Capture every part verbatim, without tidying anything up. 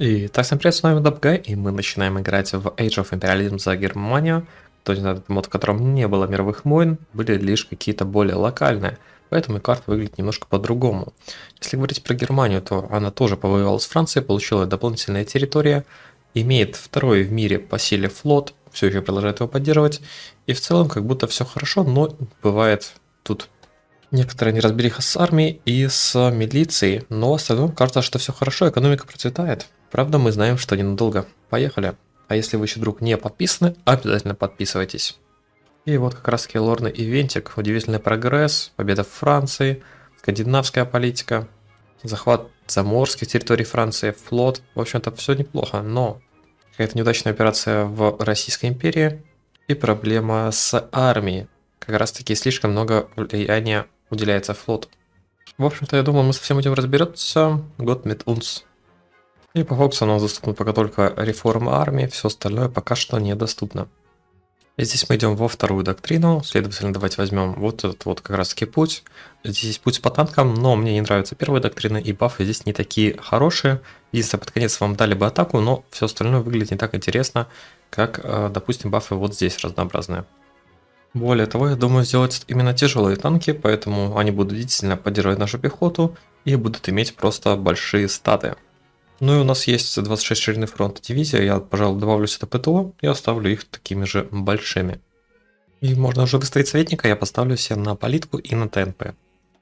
И так, всем привет, с вами Дабгай, и мы начинаем играть в Age of Imperialism за Германию. Кто не знает, это мод, в котором не было мировых войн, были лишь какие-то более локальные, поэтому и карта выглядит немножко по-другому. Если говорить про Германию, то она тоже повоевала с Францией, получила дополнительные территории, имеет второй в мире по силе флот, все еще продолжает его поддерживать, и в целом как будто все хорошо, но бывает тут некоторая неразбериха с армией и с милицией, но в остальном кажется, что все хорошо, экономика процветает. Правда, мы знаем, что ненадолго. Поехали. А если вы еще вдруг не подписаны, обязательно подписывайтесь. И вот как раз таки лорный ивентик, удивительный прогресс, победа в Франции, скандинавская политика, захват заморских территорий Франции, флот. В общем-то, все неплохо, но какая-то неудачная операция в Российской империи и проблема с армией. Как раз таки слишком много влияния уделяется флоту. В общем-то, я думаю, мы со всем этим разберемся. Год mit uns. И по фокусу у нас доступна пока только реформа армии, все остальное пока что недоступно. И здесь мы идем во вторую доктрину, следовательно, давайте возьмем вот этот вот как раз таки путь. Здесь есть путь по танкам, но мне не нравится первая доктрина, и бафы здесь не такие хорошие. Единственное, под конец вам дали бы атаку, но все остальное выглядит не так интересно, как, допустим, бафы вот здесь разнообразные. Более того, я думаю сделать именно тяжелые танки, поэтому они будут действительно поддерживать нашу пехоту и будут иметь просто большие статы. Ну и у нас есть двадцать шесть ширины фронта дивизия, я, пожалуй, добавлю сюда ПТО и оставлю их такими же большими. И можно уже выставить советника, я поставлю себе на политику и на ТНП.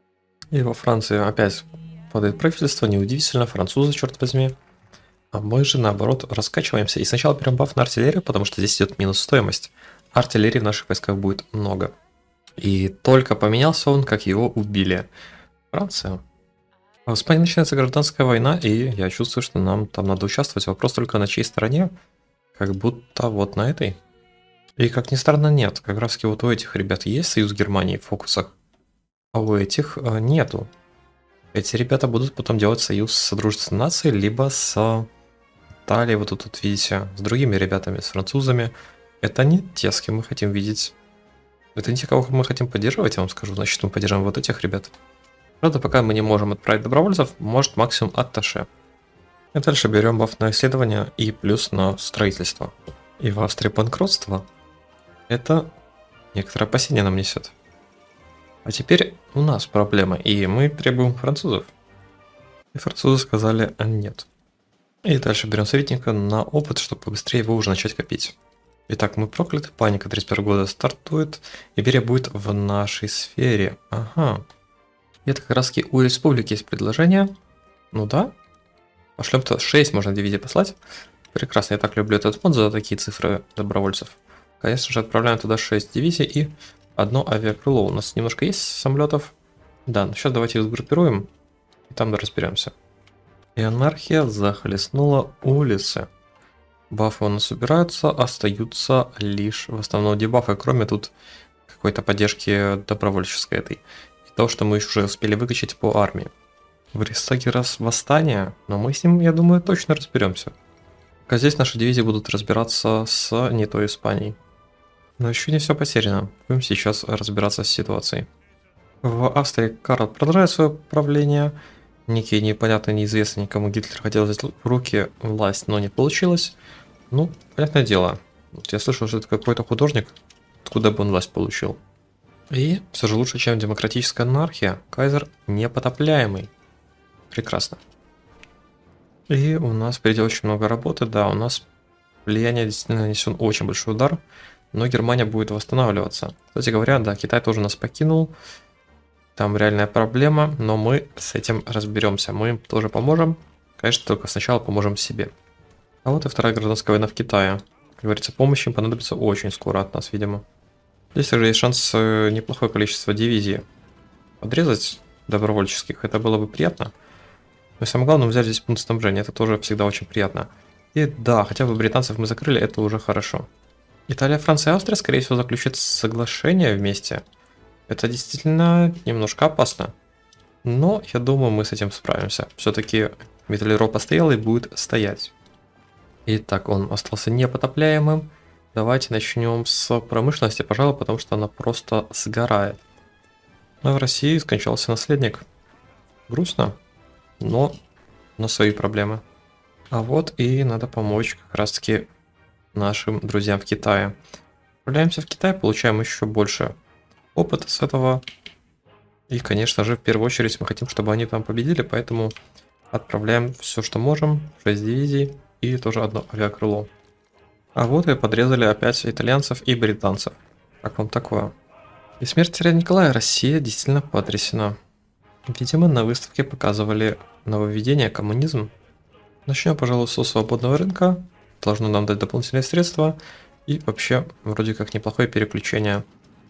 И во Франции опять падает правительство, неудивительно, французы, черт возьми. А мы же, наоборот, раскачиваемся. И сначала берем баф на артиллерию, потому что здесь идет минус стоимость. Артиллерии в наших войсках будет много. И только поменялся он, как его убили. Франция. В Испании начинается гражданская война, и я чувствую, что нам там надо участвовать. Вопрос только на чьей стороне, как будто вот на этой. И как ни странно, нет. Как раз вот у этих ребят есть союз Германии в фокусах, а у этих нету. Эти ребята будут потом делать союз с Содружеством наций, либо с Италией, вот тут, тут видите, с другими ребятами, с французами. Это не те, с кем мы хотим видеть. Это не те, кого мы хотим поддерживать, я вам скажу. Значит, мы поддерживаем вот этих ребят. Правда, пока мы не можем отправить добровольцев, может максимум атташе. И дальше берем баф на исследование и плюс на строительство. И в Австрии банкротство. Это некоторое опасение нам несет. А теперь у нас проблема, и мы требуем французов. И французы сказали нет. И дальше берем советника на опыт, чтобы побыстрее его уже начать копить. Итак, мы прокляты, паника тридцать первого года стартует, Иберия будет в нашей сфере. Ага. И это как раз таки у республики есть предложение. Ну да. Пошлем-то шесть можно дивизий послать. Прекрасно, я так люблю этот мод за такие цифры добровольцев. Конечно же, отправляем туда шесть дивизий и одно авиакрыло. У нас немножко есть самолетов. Да, ну сейчас давайте их сгруппируем. И там разберемся. И анархия захлестнула улицы. Бафы у нас убираются, остаются лишь в основном дебафы, кроме тут какой-то поддержки добровольческой этой. И того, что мы уже успели выкачать по армии. В Рейхстаге раз восстание, но мы с ним, я думаю, точно разберемся. А здесь наши дивизии будут разбираться с не той Испанией. Но еще не все потеряно. Будем сейчас разбираться с ситуацией. В Австрии Карл продолжает свое правление. Некий непонятный, неизвестный никому Гитлер хотел взять в руки власть, но не получилось. Ну, понятное дело. Вот я слышал, что это какой-то художник, откуда бы он власть получил. И все же лучше, чем демократическая анархия. Кайзер непотопляемый. Прекрасно. И у нас впереди очень много работы. Да, у нас влияние действительно нанесен очень большой удар, но Германия будет восстанавливаться. Кстати говоря, да, Китай тоже нас покинул. Там реальная проблема, но мы с этим разберемся. Мы им тоже поможем. Конечно, только сначала поможем себе. А вот и вторая гражданская война в Китае. Как говорится, помощь им понадобится очень скоро от нас, видимо. Здесь также есть шанс неплохое количество дивизий подрезать добровольческих. Это было бы приятно. Но самое главное, взять здесь пункт снабжения. Это тоже всегда очень приятно. И да, хотя бы британцев мы закрыли, это уже хорошо. Италия, Франция и Австрия, скорее всего, заключат соглашение вместе. Это действительно немножко опасно. Но я думаю, мы с этим справимся. Все-таки Металлеров постоял и будет стоять. Итак, он остался непотопляемым. Давайте начнем с промышленности, пожалуй, потому что она просто сгорает. А в России скончался наследник. Грустно, но на свои проблемы. А вот и надо помочь как раз-таки нашим друзьям в Китае. Отправляемся в Китай, получаем еще больше опыта с этого. И, конечно же, в первую очередь мы хотим, чтобы они там победили, поэтому отправляем все, что можем, шесть дивизий и тоже одно авиакрыло. А вот и подрезали опять итальянцев и британцев. Как вам такое? И смерть царя Николая Россия действительно потрясена. Видимо, на выставке показывали нововведение, коммунизм. Начнем, пожалуй, со свободного рынка. Должно нам дать дополнительные средства. И вообще, вроде как неплохое переключение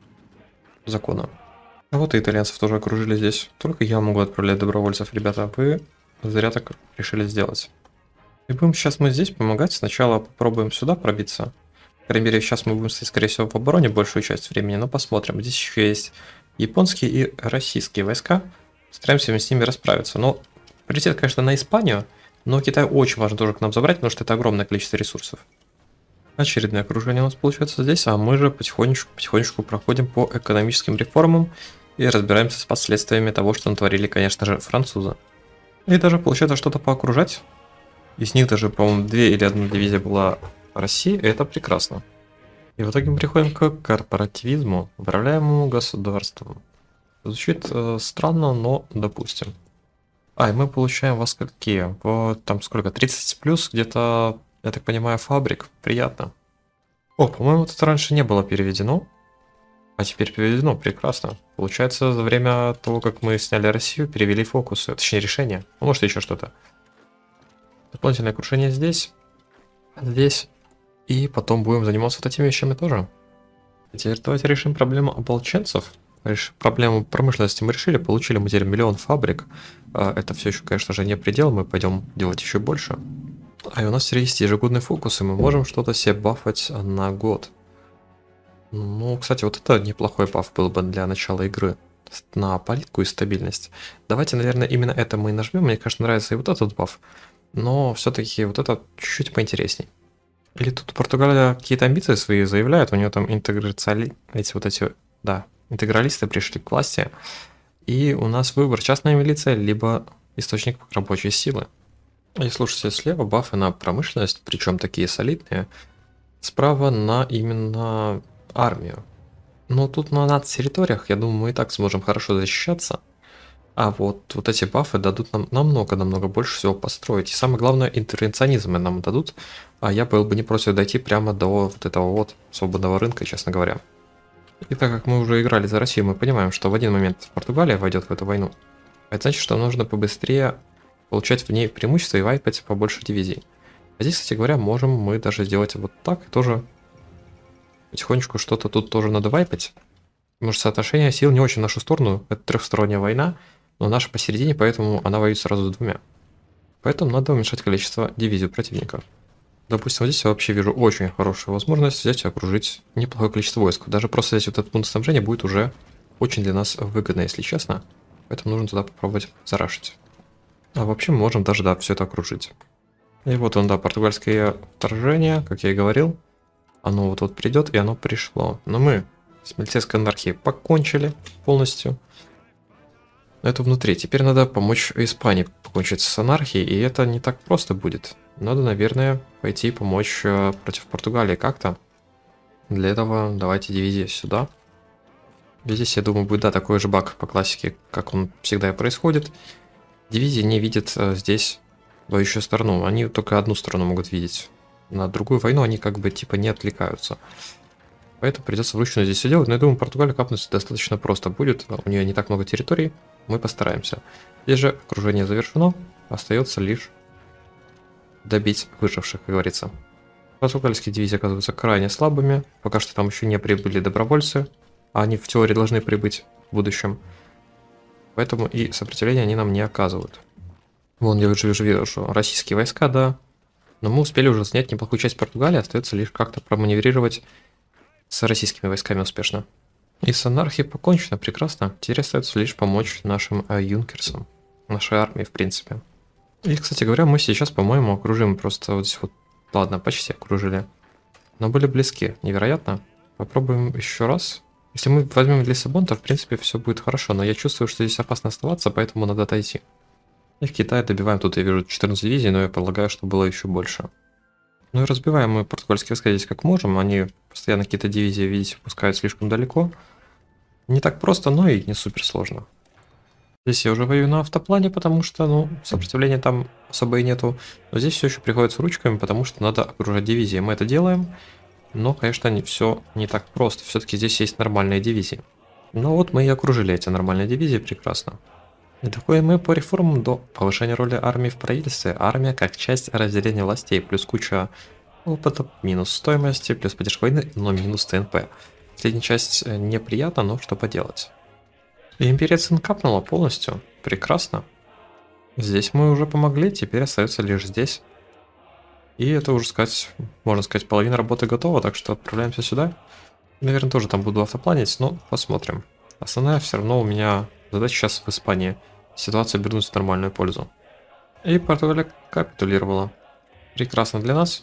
закона. А вот и итальянцев тоже окружили здесь. Только я могу отправлять добровольцев, ребята. Вы зря так решили сделать. И будем сейчас мы здесь помогать. Сначала попробуем сюда пробиться. По крайней мере, сейчас мы будем стоять, скорее всего, в обороне большую часть времени. Но посмотрим. Здесь еще есть японские и российские войска. Стараемся с ними расправиться. Но приоритет, конечно, на Испанию. Но Китай очень важно тоже к нам забрать, потому что это огромное количество ресурсов. Очередное окружение у нас получается здесь, а мы же потихонечку-потихонечку проходим по экономическим реформам и разбираемся с последствиями того, что натворили, конечно же, французы. И даже получается что-то поокружать. Из них даже, по-моему, две или одна дивизия была России, и это прекрасно. И в итоге мы приходим к корпоративизму, управляемому государством. Звучит э, странно, но допустим. А, и мы получаем вас какие? Вот там сколько? тридцать плюс где-то, я так понимаю, фабрик. Приятно. О, по-моему, это раньше не было переведено. А теперь переведено. Прекрасно. Получается, за время того, как мы сняли Россию, перевели фокусы. Точнее, решение. Ну, может, еще что-то. Дополнительное крушение здесь. Здесь. И потом будем заниматься вот этими вещами тоже. Теперь давайте решим проблему ополченцев. Реш... Проблему промышленности мы решили, получили мы теперь миллион фабрик. Это все еще, конечно же, не предел, мы пойдем делать еще больше. А и у нас теперь есть ежегодный фокус, и мы можем что-то себе бафать на год. Ну, кстати, вот это неплохой баф был бы для начала игры. На политику и стабильность. Давайте, наверное, именно это мы и нажмем. Мне, конечно, нравится и вот этот баф. Но все-таки вот это чуть-чуть поинтересней. Или тут Португалия какие-то амбиции свои заявляет, у нее там интеграциали... эти вот эти, да, интегралисты пришли к власти, и у нас выбор: частная милиция, либо источник рабочей силы. И слушайте, слева бафы на промышленность, причем такие солидные, справа на именно армию. Но тут на нацтерриториях, я думаю, мы и так сможем хорошо защищаться. А вот, вот эти бафы дадут нам намного-намного больше всего построить. И самое главное, интервенционизмы нам дадут. А я был бы не против дойти прямо до вот этого вот свободного рынка, честно говоря. И так как мы уже играли за Россию, мы понимаем, что в один момент Португалия войдет в эту войну. Это значит, что нужно побыстрее получать в ней преимущество и вайпать побольше дивизий. А здесь, кстати говоря, можем мы даже сделать вот так. И тоже потихонечку что-то тут тоже надо вайпать. Может, соотношение сил не очень в нашу сторону. Это трехсторонняя война. Но наша посередине, поэтому она воюет сразу с двумя. Поэтому надо уменьшать количество дивизий противника. Допустим, вот здесь я вообще вижу очень хорошую возможность взять и окружить неплохое количество войск. Даже просто здесь вот этот пункт снабжения будет уже очень для нас выгодно, если честно. Поэтому нужно туда попробовать зарашить. А вообще мы можем даже, да, все это окружить. И вот он, да, португальское вторжение, как я и говорил. Оно вот-вот придет, и оно пришло. Но мы с милицейской анархией покончили полностью. Это внутри. Теперь надо помочь Испании покончить с анархией, и это не так просто будет. Надо, наверное, пойти помочь против Португалии как-то. Для этого давайте дивизии сюда. Здесь, я думаю, будет, да, такой же баг по классике, как он всегда и происходит. Дивизии не видят здесь воюющую сторону. Они только одну сторону могут видеть. На другую войну они как бы типа не отвлекаются. Поэтому придется вручную здесь все делать. Но я думаю, Португалия капнуть достаточно просто будет. У нее не так много территорий. Мы постараемся. Здесь же окружение завершено. Остается лишь добить выживших, как говорится. Португальские дивизии оказываются крайне слабыми. Пока что там еще не прибыли добровольцы. А они в теории должны прибыть в будущем. Поэтому и сопротивления они нам не оказывают. Вон я уже вижу, вижу российские войска, да. Но мы успели уже снять неплохую часть Португалии. Остается лишь как-то проманеврировать с российскими войсками успешно. И с анархией покончено, прекрасно. Теперь остается лишь помочь нашим э, юнкерсам, нашей армии, в принципе. И, кстати говоря, мы сейчас, по-моему, окружим просто вот здесь вот. Ладно, почти окружили. Но были близки, невероятно. Попробуем еще раз. Если мы возьмем Лиссабон, то, в принципе, все будет хорошо. Но я чувствую, что здесь опасно оставаться, поэтому надо отойти. И в Китае добиваем, тут я вижу четырнадцать дивизий, но я полагаю, что было еще больше. Ну и разбиваем мы португальские войска здесь как можем, они постоянно какие-то дивизии, видите, пускают слишком далеко. Не так просто, но и не супер сложно. Здесь я уже воюю на автоплане, потому что, ну, сопротивления там особо и нету. Но здесь все еще приходится ручками, потому что надо окружать дивизии. Мы это делаем, но, конечно, не все не так просто. Все-таки здесь есть нормальные дивизии. Ну вот мы и окружили эти нормальные дивизии прекрасно. И доходим мы по реформам до повышения роли армии в правительстве. Армия как часть разделения властей, плюс куча опыта, минус стоимости, плюс поддержка войны, но минус ТНП. Последняя часть неприятна, но что поделать. И империя Цин капнула полностью. Прекрасно. Здесь мы уже помогли, теперь остается лишь здесь. И это уже сказать, можно сказать, половина работы готова, так что отправляемся сюда. Наверное, тоже там буду автопланить, но посмотрим. Основная все равно у меня задача сейчас в Испании. Ситуацию обернуть в нормальную пользу. И Португалия капитулировала. Прекрасно для нас.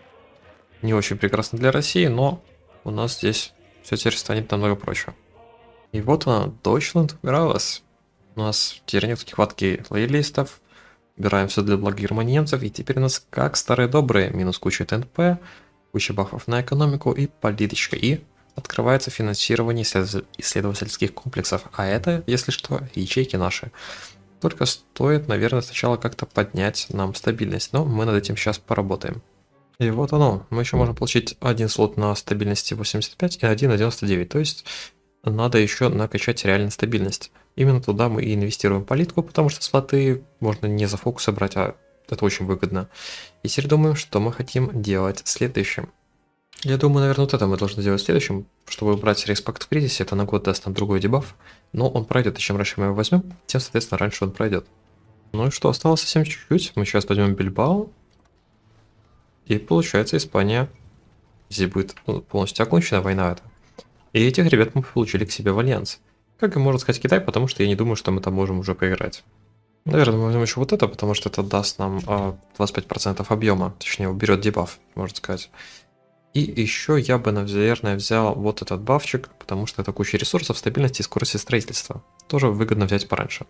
Не очень прекрасно для России, но у нас здесь все теперь станет намного проще. И вот она, Deutschland убиралась. У нас теперь нет нехватки лоялистов. Убираем все для блага германцев. И теперь у нас как старые добрые. Минус куча ТНП, куча бафов на экономику и политичка. И открывается финансирование исследовательских комплексов. А это, если что, ячейки наши. Только стоит, наверное, сначала как-то поднять нам стабильность. Но мы над этим сейчас поработаем. И вот оно. Мы еще можем получить один слот на стабильности восемьдесят пять и один на девяносто девять. То есть надо еще накачать реально стабильность. Именно туда мы и инвестируем политику, потому что слоты можно не за фокусы брать, а это очень выгодно. И теперь думаем, что мы хотим делать следующим. Я думаю, наверное, вот это мы должны делать следующим, чтобы брать респект в кризисе. Это на год даст нам другой дебаф, но он пройдет, и чем раньше мы его возьмем, тем, соответственно, раньше он пройдет. Ну и что, осталось совсем чуть-чуть. Мы сейчас возьмем Бильбао. И получается, Испания, здесь будет полностью окончена война эта. И этих ребят мы получили к себе в альянс. Как и можно сказать Китай, потому что я не думаю, что мы там можем уже поиграть. Наверное, мы возьмем еще вот это, потому что это даст нам э, двадцать пять процентов объема, точнее уберет дебаф, можно сказать. И еще я бы, наверное, взял вот этот бафчик, потому что это куча ресурсов, стабильности и скорости строительства. Тоже выгодно взять пораньше.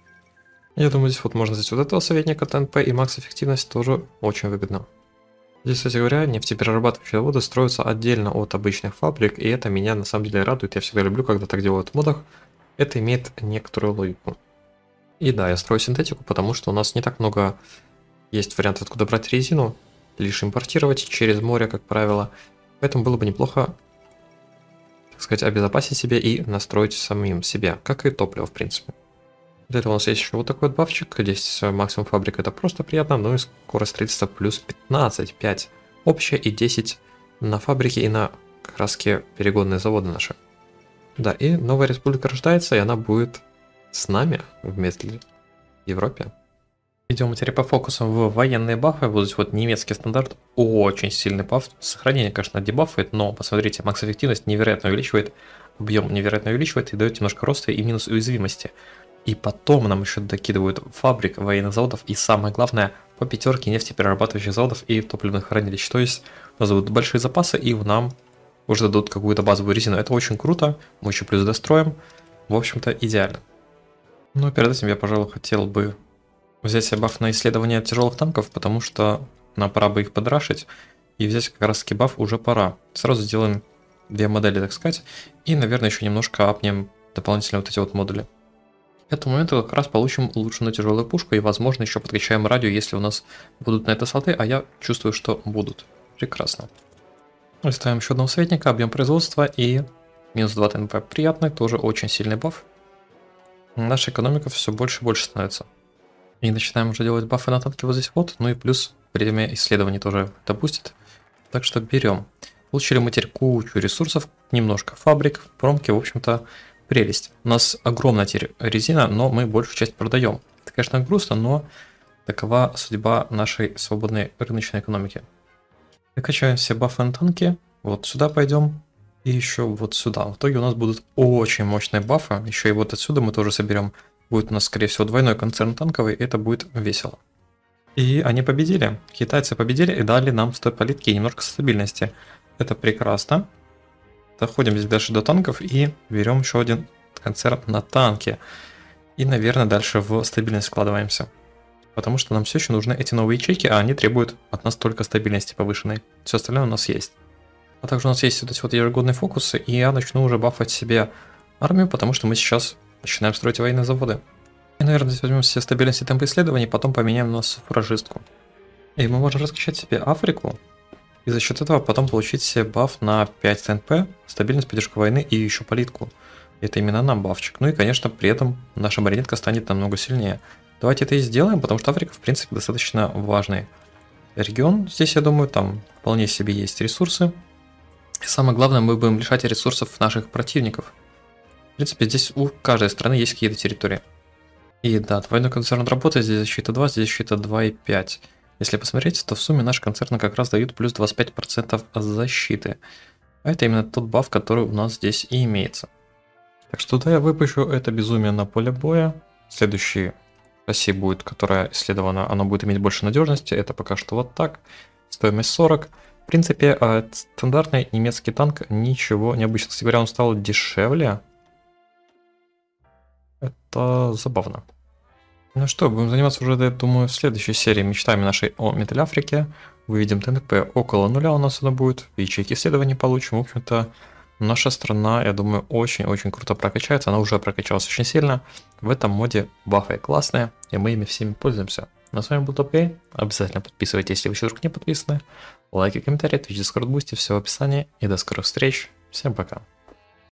Я думаю, здесь вот можно взять вот этого советника ТНП, и макс эффективность тоже очень выгодно. Здесь, кстати говоря, нефтеперерабатывающие заводы строятся отдельно от обычных фабрик, и это меня на самом деле радует. Я всегда люблю, когда так делают в модах. Это имеет некоторую логику. И да, я строю синтетику, потому что у нас не так много есть вариантов, откуда брать резину, лишь импортировать через море, как правило. Поэтому было бы неплохо, так сказать, обезопасить себе и настроить самим себя, как и топливо, в принципе. Для этого у нас есть еще вот такой вот бафчик. Здесь максимум фабрика, это просто приятно, но и скорость строительства плюс пятнадцать, пять общая и десять на фабрике и на как раз перегонные заводы наши. Да, и новая республика рождается, и она будет с нами в Медле, в Европе. Идем мы теперь по фокусам в военные бафы. Вот здесь вот немецкий стандарт, очень сильный баф. Сохранение, конечно, дебафает, но посмотрите, макс эффективность невероятно увеличивает, объем невероятно увеличивает и дает немножко роста и минус уязвимости. И потом нам еще докидывают фабрик, военных заводов и самое главное по пятерке нефтеперерабатывающих заводов и топливных хранилищ. То есть у нас будут большие запасы и нам уже дадут какую-то базовую резину. Это очень круто, мы еще плюс достроим. В общем-то идеально. Но перед этим я, пожалуй, хотел бы взять себе баф на исследование тяжелых танков, потому что нам пора бы их подрашить. И взять как раз таки баф уже пора. Сразу сделаем две модели, так сказать. И, наверное, еще немножко апнем дополнительно вот эти вот модули. К этому моменту как раз получим улучшенную тяжелую пушку и, возможно, еще подкачаем радио, если у нас будут на это слоты, а я чувствую, что будут. Прекрасно. Ставим еще одного советника, объем производства и минус два ТНП. Приятный, тоже очень сильный баф. Наша экономика все больше и больше становится. И начинаем уже делать бафы на танки вот здесь вот, ну и плюс время исследований тоже допустит. Так что берем. Получили мы теперь кучу ресурсов, немножко фабрик, промки, в общем-то, прелесть. У нас огромная теперь резина, но мы большую часть продаем. Это, конечно, грустно, но такова судьба нашей свободной рыночной экономики. Выкачиваем все бафы на танки, вот сюда пойдем и еще вот сюда. В итоге у нас будут очень мощные бафы, еще и вот отсюда мы тоже соберем. Будет у нас, скорее всего, двойной концерн танковый, и это будет весело. И они победили. Китайцы победили и дали нам стой политики и немножко стабильности. Это прекрасно. Доходим здесь дальше до танков и берем еще один концерн на танке. И, наверное, дальше в стабильность вкладываемся. Потому что нам все еще нужны эти новые ячейки, а они требуют от нас только стабильности повышенной. Все остальное у нас есть. А также у нас есть вот эти вот ежегодные фокусы, и я начну уже бафать себе армию, потому что мы сейчас начинаем строить военные заводы. И, наверное, здесь возьмем все стабильности и темпы исследований, потом поменяем на суфражистку. И мы можем раскачать себе Африку, и за счет этого потом получить себе баф на пять тэ эн пэ, стабильность, поддержку войны и еще политику. Это именно нам бафчик. Ну и, конечно, при этом наша марионетка станет намного сильнее. Давайте это и сделаем, потому что Африка, в принципе, достаточно важный регион. Здесь, я думаю, там вполне себе есть ресурсы. И самое главное, мы будем лишать ресурсов наших противников. В принципе, здесь у каждой страны есть какие-то территории. И да, двойной концерн работает, здесь защита два, здесь защита два и пять. Если посмотреть, то в сумме наш концерн как раз дают плюс двадцать пять процентов защиты. А это именно тот баф, который у нас здесь и имеется. Так что да, я выпущу это безумие на поле боя. Следующий России будет, которая исследована, она будет иметь больше надежности. Это пока что вот так. Стоимость сорок. В принципе, стандартный немецкий танк ничего необычного. Кстати говоря, он стал дешевле. Это забавно. Ну что, будем заниматься уже, я думаю, в следующей серии мечтами нашей о Металл Африке. Выведем тэ эн пэ около нуля у нас это будет. Ячейки исследований получим. В общем-то, наша страна, я думаю, очень-очень круто прокачается. Она уже прокачалась очень сильно. В этом моде бафы классные, и мы ими всеми пользуемся. На с вами был Топгей. Обязательно подписывайтесь, если вы еще вдруг не подписаны. Лайки, комментарии, Twitch, Discord, Boosty, все в описании. И до скорых встреч. Всем пока.